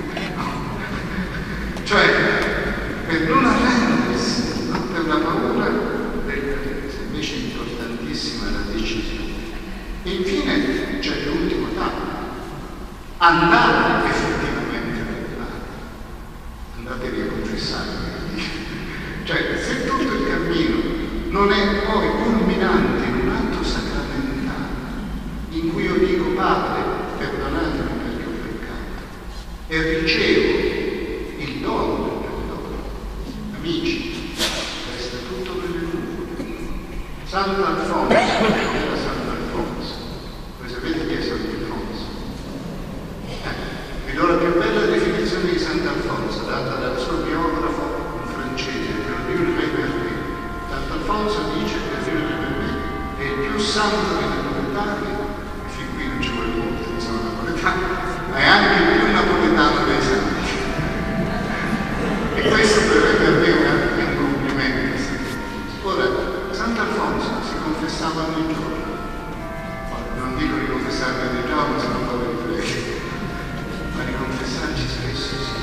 Cioè, per non arrendersi, no? Per la paura del paese. Invece è importantissima la decisione. E infine c'è l'ultimo tappo. Andate effettivamente nel Padre. Andatevi a confessare. Cioè, se tutto il cammino non è poi culminante in un atto sacramentale, in cui io dico, Padre, perdonatemi perché ho peccato, e ricevo il dono del perdono. Amici, resta tutto per le nuvole. Sant'Alfonso, era Sant'Alfonso. Voi sapete chi è Sant'Alfonso? Vi do la più bella definizione di Sant'Alfonso, data dal suo biografo, un francese, Bernard Rébernet. Sant'Alfonso dice, Bernard Rébernet, è il più santo dei napoletani, e fin qui non ci vuole molto, non sono napoletano, ma è anche il più napoletano dei santi. E questo per me è un complimento. Ora, Sant'Alfonso si confessava ogni giorno. Non dico di confessarmi ogni giorno, se non poi vi prego, ma di confessarci spesso sì.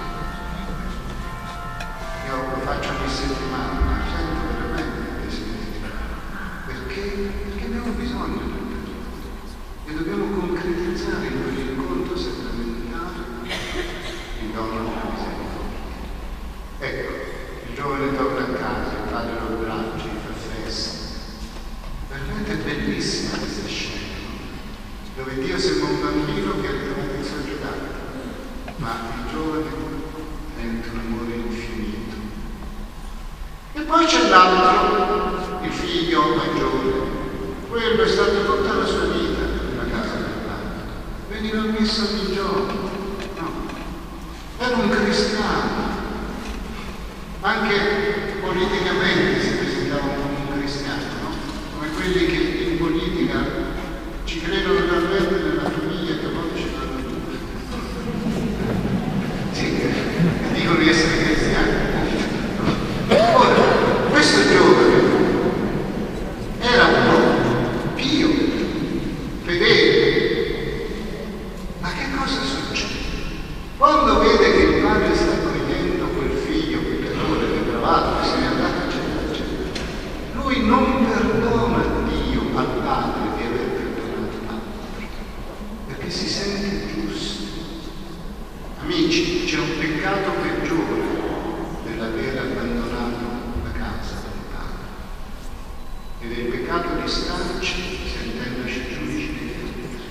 Io lo faccio ogni settimana, ma sento veramente che si perché abbiamo bisogno del perdono e dobbiamo concretizzare in quell'incontro sacramentale il dono della misericordia. Ecco, il giovane torna a casa, il padre lo abbraccia, gli fa festa. Veramente è bellissima questa scena, dove Dio sembra un bambino che ha ritrovato il suo giocattolo, ma il giovane sente un amore infinito. E poi c'è l'altro, il figlio maggiore. Quello è stato tutta la sua vita nella casa del padre. Veniva a messa ogni giorno. No. Era un cristiano. Anche politicamente si presentava come un cristiano, no? Come quelli che in politica ci credono talmente nella famiglia che a volte ci fanno due. Sì, dicono di essere cristiani. Ora, questo giovane era un pio, fedele. Ma che cosa succede? Quando vede che il padre sta accogliendo quel figlio peccatore, depravato, che se n'è andato, eccetera, eccetera, lui non perdona Dio al padre di aver perdonato l'altro, perché si sente giusto. Amici, c'è un peccato peggiore dell'aver abbandonato la casa del padre, ed è il peccato di starci sentendoci giudici dei figli.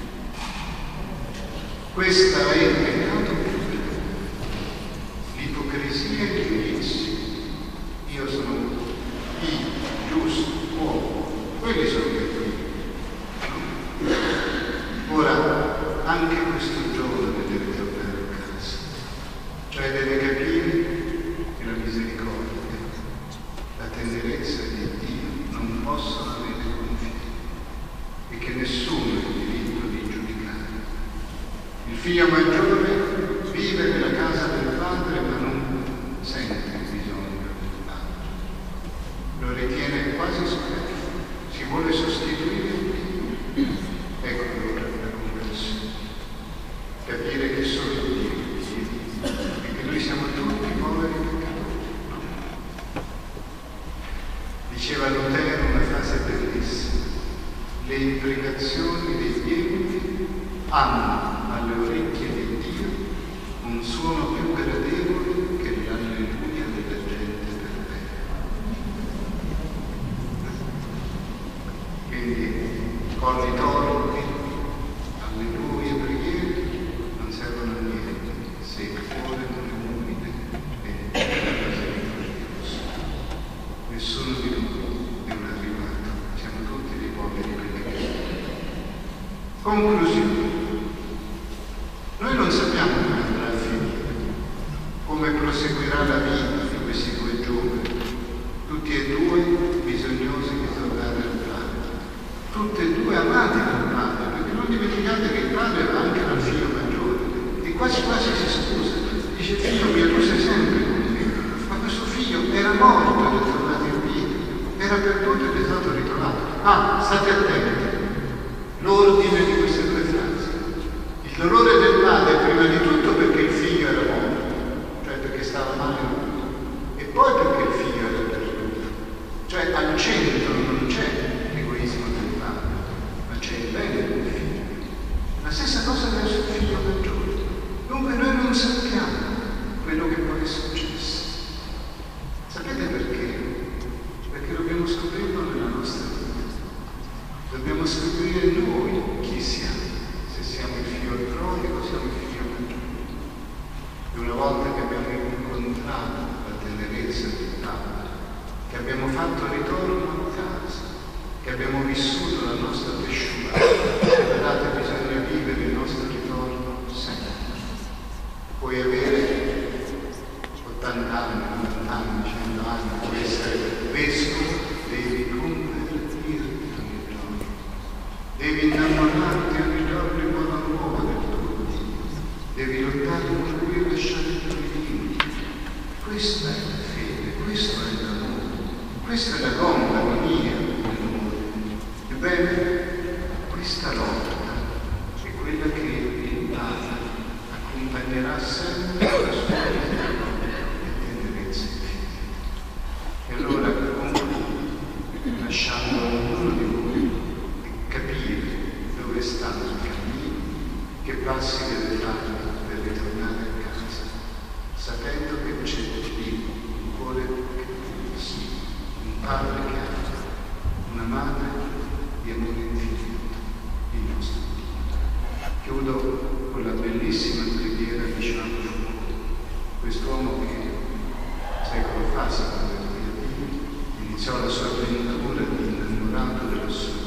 Questo è il peccato più grave, l'ipocrisia e il giudizio. Io sono figlio, giusto, uomo, quelli sono i figli. Ora, anche questo giovane deve tornare a casa, cioè deve capire che la misericordia, la tenerezza di Dio non possono avere confini e che nessuno ha il diritto di giudicare. Il figlio maggiore vive nella casa del padre ma non sente il bisogno del padre, lo ritiene quasi superfluo, si vuole sostituire a Dio. Ecco allora la conversione, capire che solo Dio e che noi siamo tutti poveri peccatori. Diceva Lutero una frase bellissima: le imprecazioni degli empi hanno suono più gradevole che l'alleluia della gente per bene. Quindi corni torti, alleluia, preghiere non servono a niente se il cuore non è umile e misericordioso. Nessuno di noi è un arrivato, siamo tutti dei poveri pellegrini. Conclusione. Noi non sappiamo come andrà a finire, come proseguirà la vita di questi due giovani, tutti e due bisognosi di tornare al Padre, tutti e due amati dal Padre, perché non dimenticate che il Padre era anche dal figlio maggiore, e quasi quasi si scusa, dice: figlio mio, tu sei sempre con me, ma questo figlio era morto ed è tornato in vita, era perduto ed è stato ritrovato. Ah, state attenti, l'ordine di queste due frasi. Il dolore del padre prima di tutto perché il figlio era morto, cioè perché stava male morto, e poi perché il figlio era perduto. Cioè al centro non c'è l'egoismo del padre, ma c'è il bene del figlio. La stessa cosa verso il figlio maggiore. Dunque noi non sappiamo quello che poi è successo. Sapete perché? Perché dobbiamo scoprirlo nella nostra vita. Dobbiamo scoprire noi chi siamo. Se siamo il figlio prodigo, siamo il figlio maggiore. E una volta che abbiamo incontrato la tenerezza del Padre, che abbiamo fatto ritorno a casa, che abbiamo vissuto la nostra tesciura, guardate, bisogna vivere il nostro ritorno sempre. Puoi avere 80 anni, 90 anni, 100 anni, puoi essere vescovo, devi convertirti ogni giorno. Devi innamorarti ogni giorno in modo nuovo del tuo Dio. Devi lottare con lui e lasciare i tuoi limiti. Questa è la fede, questo è l'amore, questa è la compagnia dell'amore. Ebbene, questa lotta è quella che il Padre accompagnerà sempre alla sua vita e tenerezza infinita. E allora concludo lasciando ognuno di voi capire dove sta il cammino, che passi deve fare per ritornare a casa, sapendo che c'è lì un cuore che pulsa, un padre che ama, una madre di amore infinito, il nostro Dio. Chiudo con la bellissima preghiera di Charles de Foucault, quest'uomo che secolo fa, secondo Dio, iniziò la sua avventura di innamorato dell'assoluto.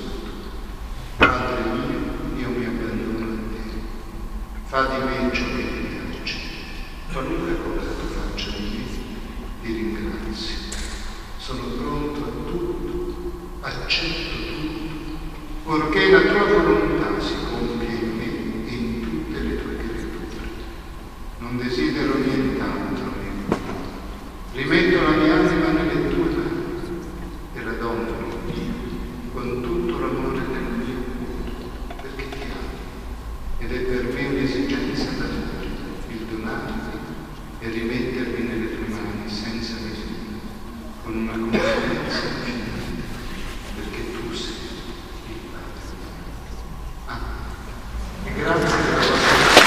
Padre mio, io mi abbandono a te, fa di me ciò che ti piace, qualunque cosa tu faccia di me, ti ringrazio, sono pronto a tutto, accetto tutto, purché la tua volontà si compia in me e in tutte le tue creature. Non desidero nient'altro, rimetto la mia anima nelle tue mani e la dono, Dio, con tutto l'amore del mio cuore, perché ti amo, ed è per me un'esigenza d'amore il donarti e rimettermi nelle tue mani senza misura, con una confidenza infinita, perché tu sei il Padre. Amen. E grazie della vostra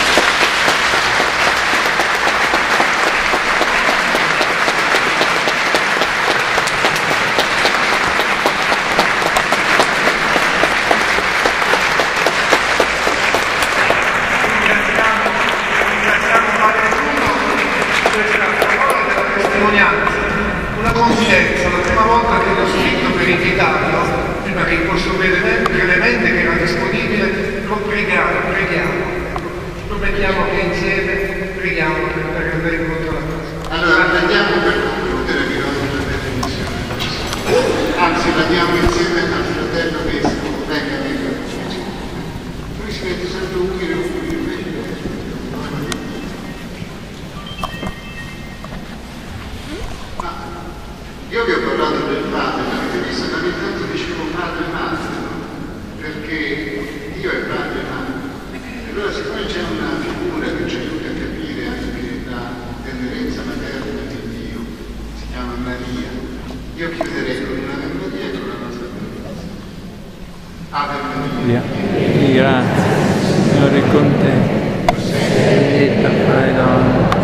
una confidenza, la prima volta che l'ho scritto per invitarlo, prima che il corso brevemente che era disponibile, lo preghiamo. Promettiamo che insieme preghiamo per andare incontro alla cosa. Allora, andiamo per concludere, vi do una benedizione. Anzi, la diamo insieme al fratello vescovo. Venga, venga. Lui si mette sempre umile. Io vi ho parlato del padre, avete visto che ogni tanto dicevo padre e madre, no? Perché Dio è padre e madre. E allora siccome c'è una figura che ci aiuta a capire anche la tenerezza materna di Dio, si chiama Maria, io chiuderei con una Ave Maria e con la nostra tenerezza. Ave Maria. Grazie, Signore con te. Sei benedetta fra le donne.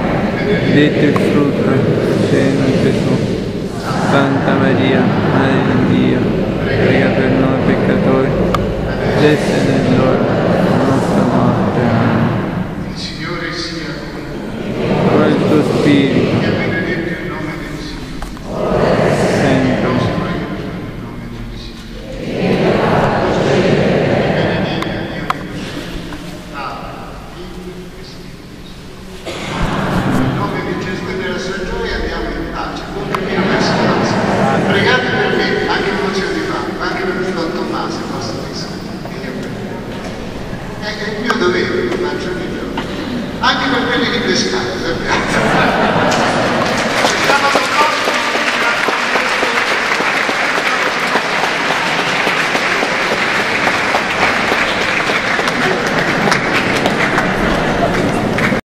benedetto il frutto del seno Gesù. Santa Maria, Madre di Dio, prega per noi peccatori, adesso e nell'ora della nostra morte. Amen. Il Signore sia con voi. Con il tuo spirito. Sia benedetto il nome del Signore. Sempre. Nostro aiuto nel nome del Signore. Benedica Dio di Padre, Figlio e Spirito Santo. Nel nome di Gesù e della sua gioia andiamo in pace. Buon cammino verso casa. Pregate per me, anche per lo zio di Franco, anche per il Don Tommaso, il vostro tesoro. È il mio dovere, lo faccio ogni giorno. Anche per quelli di pescare, sappiate.